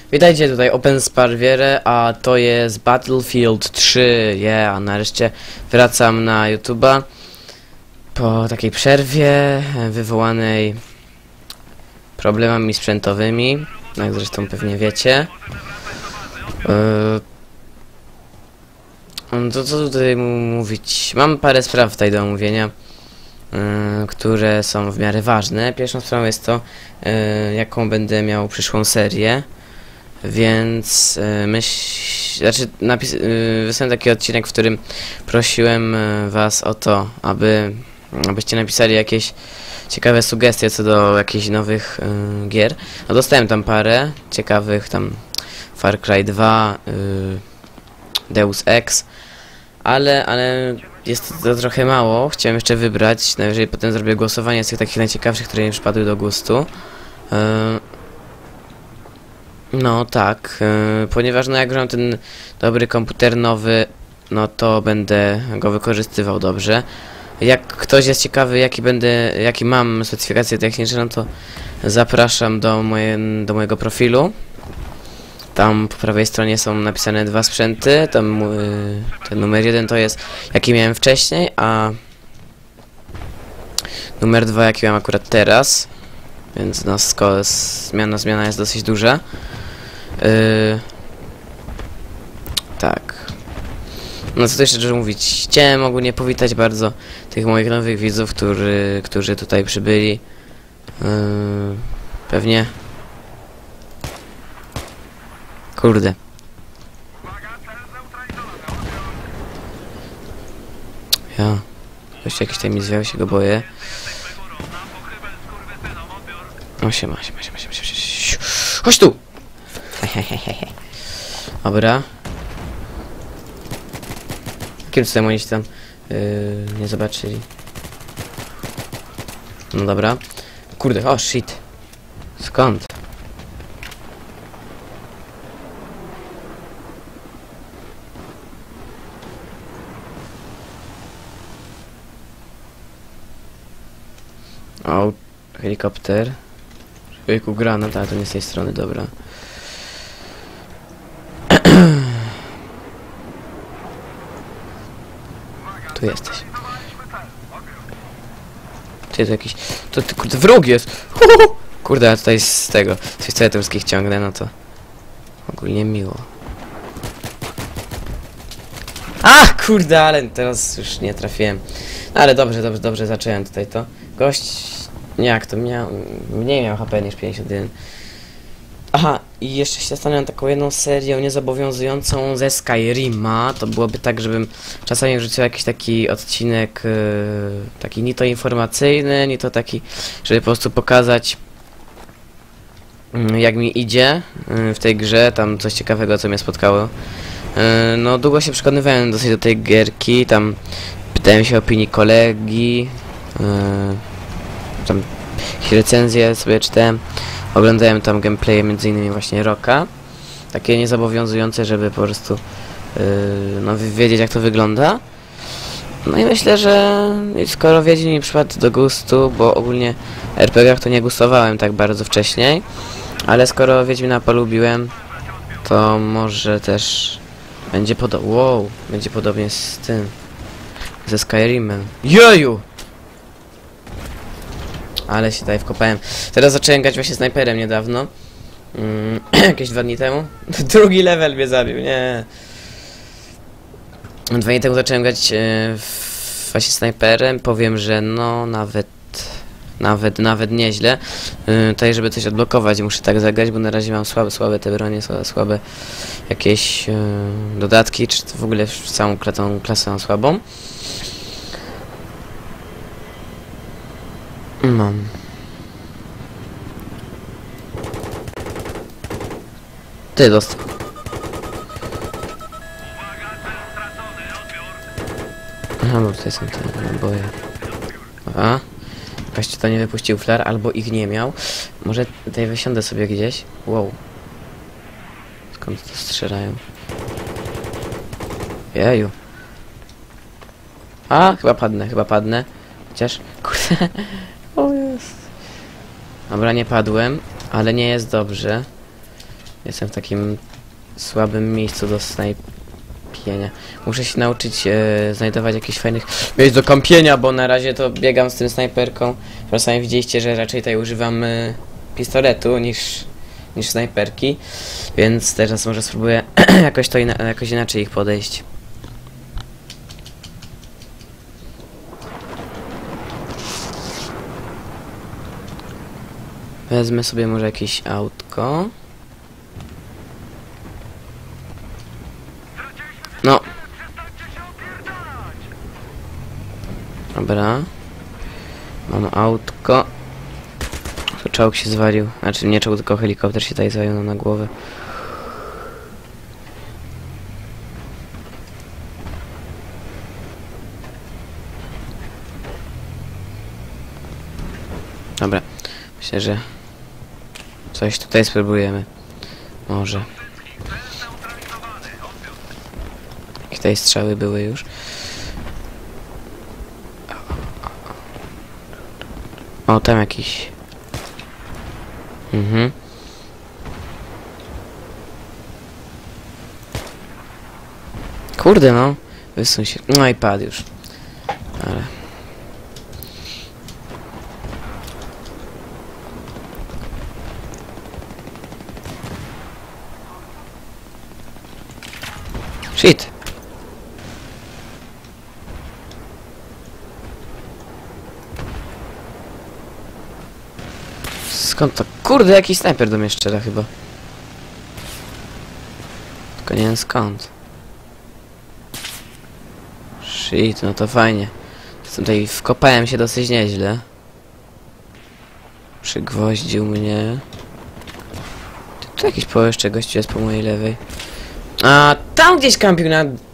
Witajcie tutaj Open Sparwiere, a to jest Battlefield 3. A nareszcie wracam na YouTube'a po takiej przerwie wywołanej problemami sprzętowymi, jak zresztą pewnie wiecie. To co tutaj mówić? Mam parę spraw tutaj do omówienia, które są w miarę ważne. Pierwszą sprawą jest to, jaką będę miał przyszłą serię. Więc wysłałem taki odcinek, w którym prosiłem was o to, abyście napisali jakieś ciekawe sugestie co do jakichś nowych gier. No dostałem tam parę ciekawych, tam Far Cry 2, Deus Ex, ale jest to trochę mało. Chciałem jeszcze wybrać, najwyżej potem zrobię głosowanie z tych takich najciekawszych, które mi przypadły do gustu. No tak, ponieważ jak mam ten dobry komputer nowy, no to będę go wykorzystywał dobrze. Jak ktoś jest ciekawy, jakie mam specyfikacje techniczne, no to zapraszam do mojego profilu. Tam po prawej stronie są napisane dwa sprzęty. Tam ten numer 1 to jest jaki miałem wcześniej, a numer 2 jaki mam akurat teraz. Więc no zmiana jest dosyć duża. Tak. No co tu jeszcze dużo mówić. Chciałem ogólnie powitać bardzo tych moich nowych widzów, którzy tutaj przybyli. Pewnie. Kurde. Ktoś jakiś tutaj mi zwiał, się go boję. O, siema. Chodź tu! Dobra. Jakim cudem oni się tam nie zobaczyli? No dobra. Kurde, o shit. Skąd? O, helikopter. Ojku, granat, ale to nie z tej strony, dobra. Tu jesteś. Ty to jakiś... To ty, kurde, wróg jest! Kurde, ja tutaj z tego... Z pistoletowskich ciągnę, no to... Ogólnie miło. A, kurde, ale teraz już nie trafiłem. Ale dobrze zacząłem tutaj to. Gość... Jak to miał... Mniej miał HP niż 51. Aha, i jeszcze się zastanawiam taką jedną serią niezobowiązującą ze Skyrima. To byłoby tak, żebym czasami wrzucił jakiś taki odcinek, taki ni to informacyjny, ni to taki, żeby po prostu pokazać, jak mi idzie w tej grze, tam coś ciekawego, co mnie spotkało. No, długo się przekonywałem dosyć do tej gierki, tam pytałem się opinii kolegi, tam jakieś recenzje sobie czytałem. Oglądałem tam gameplaye między innymi właśnie Rocka. Takie niezobowiązujące, żeby po prostu no wiedzieć, jak to wygląda. No i myślę, że skoro Wiedźmin mi przypadł do gustu, bo ogólnie w RPG-ach to nie gustowałem tak bardzo wcześniej, ale skoro Wiedźmina polubiłem, to może też będzie będzie podobnie z tym, ze Skyrimem. Joju! Ale się tutaj wkopałem. Teraz zacząłem grać właśnie snajperem niedawno. Jakieś 2 dni temu. Drugi level mnie zabił, nie. 2 dni temu zacząłem grać właśnie snajperem. Powiem, że no nawet nieźle. Tutaj, żeby coś odblokować, muszę tak zagrać, bo na razie mam słabe te bronie, słabe jakieś dodatki, czy w ogóle całą tą klasę mam słabą. Mam. Ty dostał. Aha, bo tutaj są te naboje. Aha. Gościu to nie wypuścił flar, albo ich nie miał. Może tutaj wysiądę sobie gdzieś. Wow. Skąd to strzelają? Jeju. A, chyba padnę. Chociaż, kurde. O jest. Dobra, nie padłem, ale nie jest dobrze. Jestem w takim słabym miejscu do snajpienia. Muszę się nauczyć znajdować jakichś fajnych miejsc do kampienia, bo na razie to biegam z tym snajperką. Czasami widzieliście, że raczej tutaj używam pistoletu niż snajperki, więc teraz może spróbuję jakoś inaczej ich podejść. Wezmę sobie może jakieś autko. No. Dobra. Mam autko. Tu czołg się zwalił. Znaczy nie czołg, tylko helikopter się tutaj zwalił nam na głowę. Dobra. Myślę, że coś tutaj spróbujemy. Może. Jakie tutaj strzały były już. O, tam jakiś. Mhm. Kurde no. Wysuń się. No i padł już. Ale. Shit. Skąd to? Kurde, jakiś snajper do mnie strzela chyba. Tylko nie wiem skąd. Shit, no to fajnie. Tutaj wkopałem się dosyć nieźle. Przygwoździł mnie. Tu jakiś jeszcze gościu jest po mojej lewej. A tam gdzieś kampił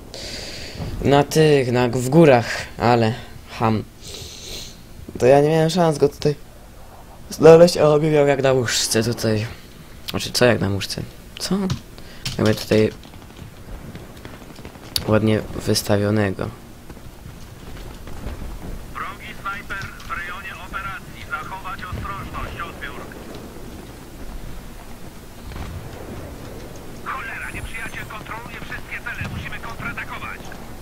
w górach, ale ham. To ja nie miałem szans go tutaj znaleźć, a on miał jak na łóżce tutaj. Znaczy co jak na łóżce? Co? Mamy tutaj ładnie wystawionego. Wrogi snajper w rejonie operacji. Zachować ostrożność. Odbiór. Cholera, nieprzyjaciel kontroluje wszystkie cele. Musimy kontratakować.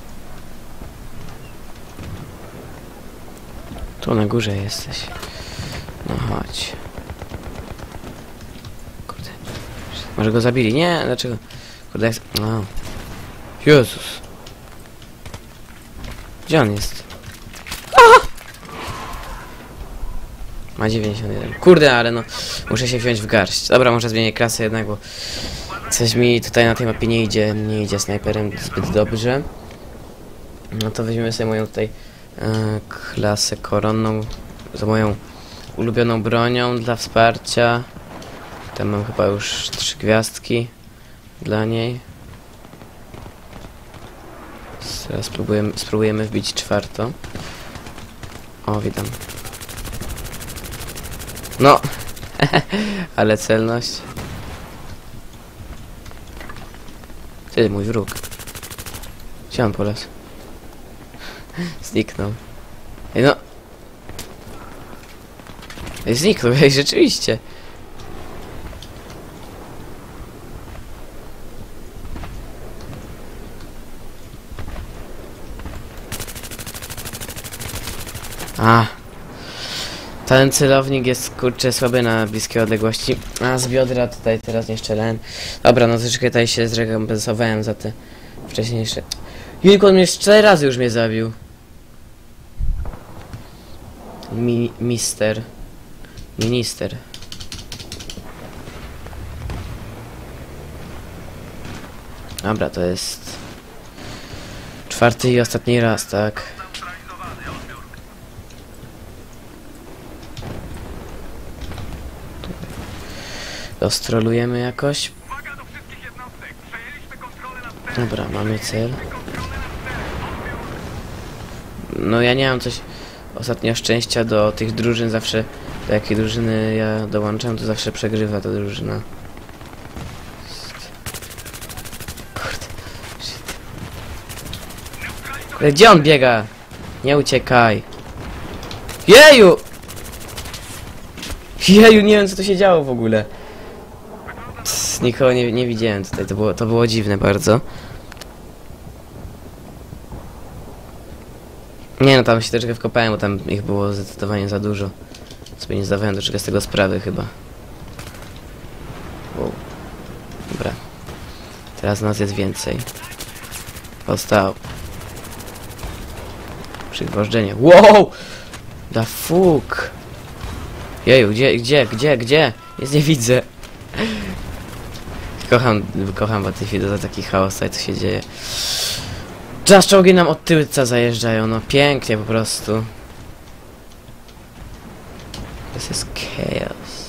Tu na górze jesteś. No chodź. Kurde. Może go zabili? Nie, dlaczego? Kurde, jak... No. Jezus. Gdzie on jest? Aha! Ma 91. Kurde, ale no. Muszę się wziąć w garść. Dobra, może zmienię klasę jednak, bo coś mi tutaj na tej mapie nie idzie snajperem zbyt dobrze. No to weźmiemy sobie moją tutaj klasę koronną za moją ulubioną bronią dla wsparcia. Tam mam chyba już 3 gwiazdki dla niej. Teraz spróbujemy wbić 4. O, witam. No! Ale celność. Ty, mój wróg. Gdzie on polasł? Zniknął. Ej, no! Ej, zniknął, ej, rzeczywiście. A. Ten celownik jest kurczę słaby na bliskie odległości. A z biodra tutaj teraz nie strzelałem. Dobra, no troszeczkę tutaj się zrekompensowałem za te wcześniejsze. Jejku, on mnie 4 razy już mnie zabił. Minister. Dobra, to jest 4. i ostatni raz, tak? Dostrolujemy jakoś. Dobra, mamy cel. No ja nie mam coś ostatnio szczęścia do tych drużyn, zawsze do jakiej drużyny ja dołączam, to zawsze przegrywa ta drużyna. Kurde. Ale gdzie on biega? Nie uciekaj. Jeju! Jeju, nie wiem co tu się działo w ogóle. Nic, nikogo nie widziałem tutaj, to było dziwne bardzo. Nie no, tam się troszkę wkopałem, bo tam ich było zdecydowanie za dużo. Sobie nie zdawałem troszkę z tego sprawy chyba. Wow. Dobra. Teraz nas jest więcej. Powstał. Przygwożdżenie. Wow! Da fuck! Jeju, gdzie? Nic nie widzę. Kocham Battlefield za taki chaos, co się dzieje. Czas czołgi nam od tyłca zajeżdżają, no pięknie po prostu. This is chaos.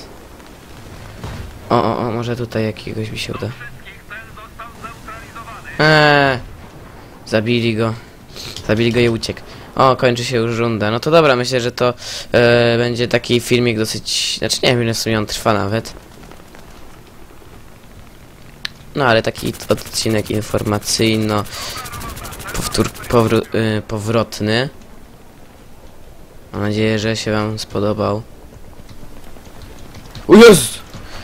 O, może tutaj jakiegoś mi się uda. Wszystkich cel został zneutralizowany. Zabili go i uciekł. O, kończy się już runda. No to dobra, myślę, że to będzie taki filmik dosyć... Znaczy nie wiem, ile w sumie on trwa nawet. No ale taki odcinek informacyjno... powrotny. Mam nadzieję, że się wam spodobał. O Jezu!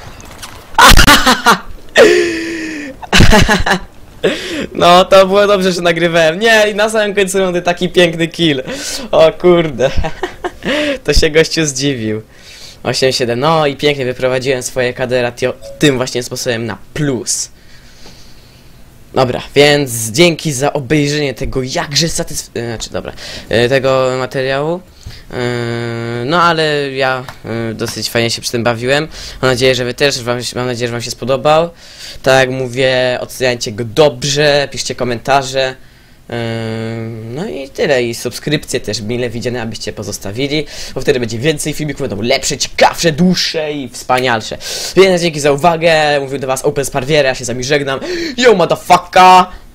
No, to było dobrze, że nagrywałem. Nie, i na samym końcu rundy taki piękny kill. O kurde. To się gościu zdziwił. 8-7. No i pięknie wyprowadziłem swoje KD ratio tym właśnie sposobem na plus. Dobra, więc dzięki za obejrzenie tego jakże tego materiału. No ale ja dosyć fajnie się przy tym bawiłem. Mam nadzieję, że wy też, mam nadzieję, że wam się spodobał. Tak jak mówię, oceniajcie go dobrze, piszcie komentarze. No i tyle, i subskrypcje też mile widziane, abyście pozostawili, bo wtedy będzie więcej filmików, będą lepsze, ciekawsze, dłuższe i wspanialsze. Więc dzięki za uwagę, mówił do was Open Sparwiera, ja się z wami żegnam. Yo motherfucker!